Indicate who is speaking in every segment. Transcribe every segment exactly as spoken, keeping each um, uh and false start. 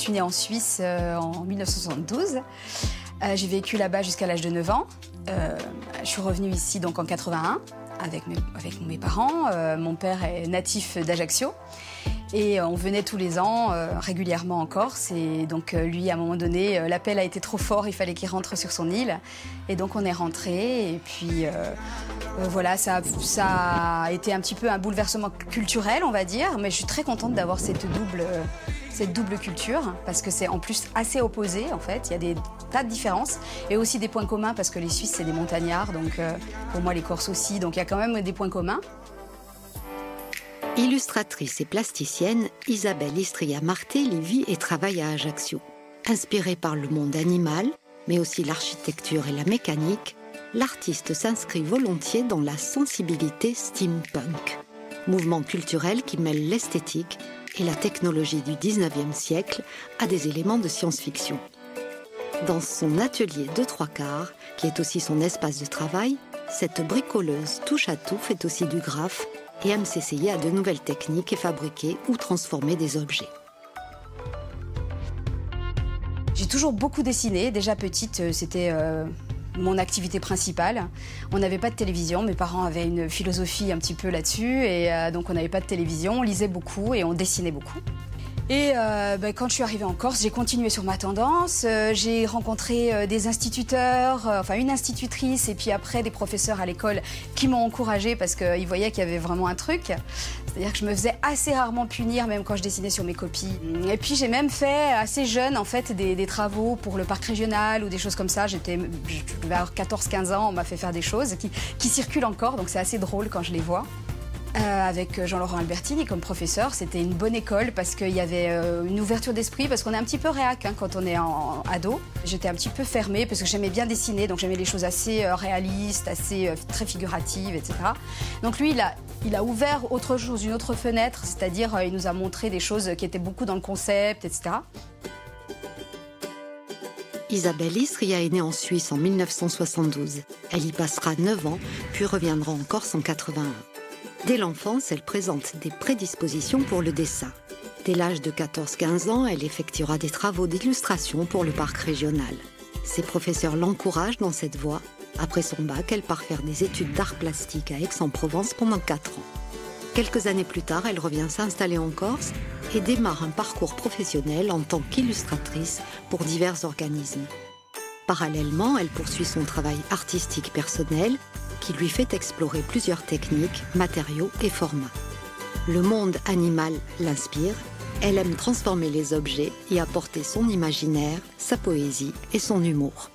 Speaker 1: suis née en Suisse euh, en mille neuf cent soixante-douze. Euh, j'ai vécu là-bas jusqu'à l'âge de neuf ans. Euh, je suis revenue ici donc en quatre-vingt-un avec mes, avec mes parents. Euh, mon père est natif d'Ajaccio. Et on venait tous les ans, euh, régulièrement en Corse. Et donc euh, lui, à un moment donné, euh, l'appel a été trop fort, il fallait qu'il rentre sur son île. Et donc on est rentré. Et puis euh, euh, voilà, ça, ça a été un petit peu un bouleversement culturel, on va dire. Mais je suis très contente d'avoir cette double, euh, cette double culture, parce que c'est en plus assez opposé, en fait. Il y a des tas de différences et aussi des points communs, parce que les Suisses, c'est des montagnards. Donc euh, pour moi, les Corses aussi. Donc il y a quand même des points communs.
Speaker 2: Illustratrice et plasticienne, Isabelle Istria-Martelli vit et travaille à Ajaccio. Inspirée par le monde animal, mais aussi l'architecture et la mécanique, l'artiste s'inscrit volontiers dans la sensibilité steampunk, mouvement culturel qui mêle l'esthétique et la technologie du dix-neuvième siècle à des éléments de science-fiction. Dans son atelier deux trois quarts, qui est aussi son espace de travail, cette bricoleuse touche-à-tout fait aussi du graphe et aime s'essayer à de nouvelles techniques et fabriquer ou transformer des objets.
Speaker 1: J'ai toujours beaucoup dessiné. Déjà petite, c'était euh, mon activité principale. On n'avait pas de télévision. Mes parents avaient une philosophie un petit peu là-dessus. Et euh, donc on n'avait pas de télévision. On lisait beaucoup et on dessinait beaucoup. Et euh, ben, quand je suis arrivée en Corse, j'ai continué sur ma tendance. Euh, j'ai rencontré euh, des instituteurs, euh, enfin une institutrice, et puis après des professeurs à l'école qui m'ont encouragée parce qu'ils voyaient qu'il y avait vraiment un truc. C'est-à-dire que je me faisais assez rarement punir, même quand je dessinais sur mes copies. Et puis j'ai même fait assez jeune en fait des, des travaux pour le parc régional ou des choses comme ça. J'étais, je devais avoir quatorze quinze ans, on m'a fait faire des choses qui, qui circulent encore, donc c'est assez drôle quand je les vois. Euh, avec Jean-Laurent Albertini comme professeur, c'était une bonne école parce qu'il y avait euh, une ouverture d'esprit, parce qu'on est un petit peu réac hein, quand on est en, en ado. J'étais un petit peu fermée parce que j'aimais bien dessiner, donc j'aimais les choses assez euh, réalistes, assez euh, très figuratives, et cetera. Donc lui, il a, il a ouvert autre chose, une autre fenêtre, c'est-à-dire euh, il nous a montré des choses qui étaient beaucoup dans le concept, et cetera.
Speaker 2: Isabelle Istria est née en Suisse en mille neuf cent soixante-douze. Elle y passera neuf ans, puis reviendra en Corse en quatre-vingt-un. Dès l'enfance, elle présente des prédispositions pour le dessin. Dès l'âge de quatorze quinze ans, elle effectuera des travaux d'illustration pour le parc régional. Ses professeurs l'encouragent dans cette voie. Après son bac, elle part faire des études d'art plastique à Aix-en-Provence pendant quatre ans. Quelques années plus tard, elle revient s'installer en Corse et démarre un parcours professionnel en tant qu'illustratrice pour divers organismes. Parallèlement, elle poursuit son travail artistique personnel qui lui fait explorer plusieurs techniques, matériaux et formats. Le monde animal l'inspire, elle aime transformer les objets et apporter son imaginaire, sa poésie et son humour.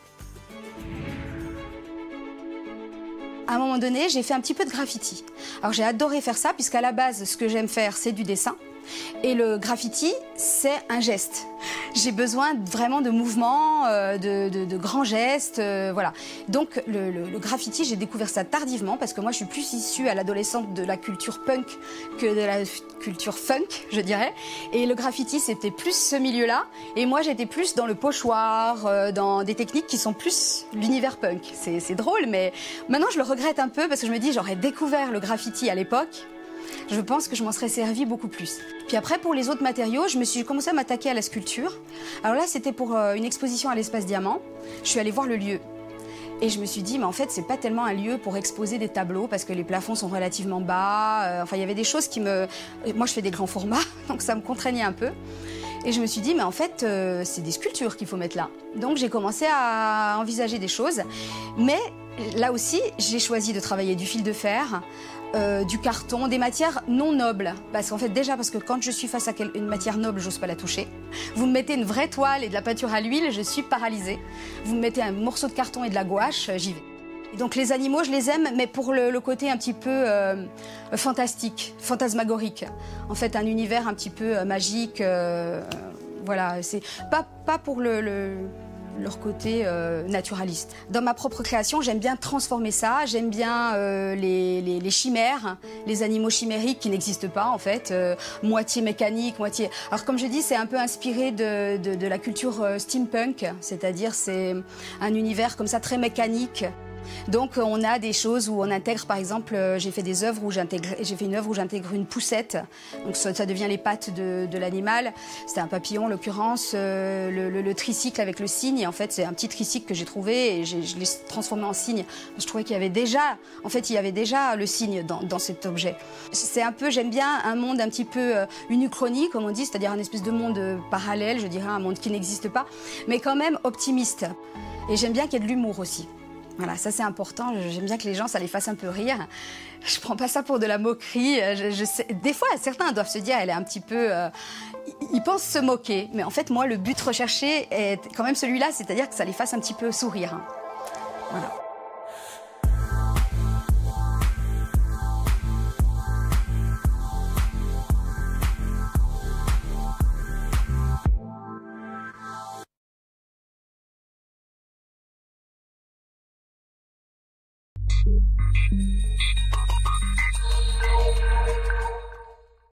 Speaker 1: À un moment donné, j'ai fait un petit peu de graffiti. Alors j'ai adoré faire ça, puisqu'à la base, ce que j'aime faire, c'est du dessin. Et le graffiti, c'est un geste. J'ai besoin vraiment de mouvements, euh, de, de, de grands gestes, euh, voilà. Donc le, le, le graffiti, j'ai découvert ça tardivement parce que moi je suis plus issue à l'adolescente de la culture punk que de la culture funk, je dirais. Et le graffiti, c'était plus ce milieu-là. Et moi j'étais plus dans le pochoir, euh, dans des techniques qui sont plus l'univers punk. C'est drôle, mais maintenant je le regrette un peu parce que je me dis j'aurais découvert le graffiti à l'époque. Je pense que je m'en serais servi beaucoup plus. Puis après, pour les autres matériaux, je me suis commencé à m'attaquer à la sculpture. Alors là, c'était pour euh, une exposition à l'Espace Diamant. Je suis allée voir le lieu. Et je me suis dit, mais en fait, c'est pas tellement un lieu pour exposer des tableaux parce que les plafonds sont relativement bas. Euh, enfin, il y avait des choses qui me... Moi, je fais des grands formats, donc ça me contraignait un peu. Et je me suis dit, mais en fait, euh, c'est des sculptures qu'il faut mettre là. Donc, j'ai commencé à envisager des choses. Mais là aussi, j'ai choisi de travailler du fil de fer, euh, du carton, des matières non nobles. Parce qu'en fait, déjà, parce que quand je suis face à une matière noble, j'ose pas la toucher. Vous me mettez une vraie toile et de la peinture à l'huile, je suis paralysée. Vous me mettez un morceau de carton et de la gouache, j'y vais. Et donc les animaux, je les aime, mais pour le, le côté un petit peu euh, fantastique, fantasmagorique. En fait, un univers un petit peu euh, magique. Euh, voilà, c'est pas, pas pour le... le leur côté euh, naturaliste. Dans ma propre création, j'aime bien transformer ça, j'aime bien euh, les, les, les chimères, les animaux chimériques qui n'existent pas en fait, euh, moitié mécanique, moitié... Alors comme je dis, c'est un peu inspiré de, de, de la culture euh, steampunk, c'est-à-dire c'est un univers comme ça très mécanique. Donc on a des choses où on intègre, par exemple, euh, j'ai fait des œuvres où j'intègre, j'ai fait une œuvre où j'intègre une poussette. Donc ça, ça devient les pattes de, de l'animal. C'était un papillon en l'occurrence, euh, le, le, le tricycle avec le cygne. Et en fait c'est un petit tricycle que j'ai trouvé et je l'ai transformé en cygne. Je trouvais qu'il y avait déjà, en fait il y avait déjà le cygne dans, dans cet objet. C'est un peu, j'aime bien un monde un petit peu euh, une uchronie comme on dit, c'est-à-dire un espèce de monde euh, parallèle, je dirais un monde qui n'existe pas, mais quand même optimiste. Et j'aime bien qu'il y ait de l'humour aussi. Voilà, ça c'est important, j'aime bien que les gens, ça les fasse un peu rire. Je prends pas ça pour de la moquerie. Je, je sais, des fois, certains doivent se dire, elle est un petit peu... Euh, ils pensent se moquer, mais en fait, moi, le but recherché est quand même celui-là, c'est-à-dire que ça les fasse un petit peu sourire. Voilà.
Speaker 3: Thank you.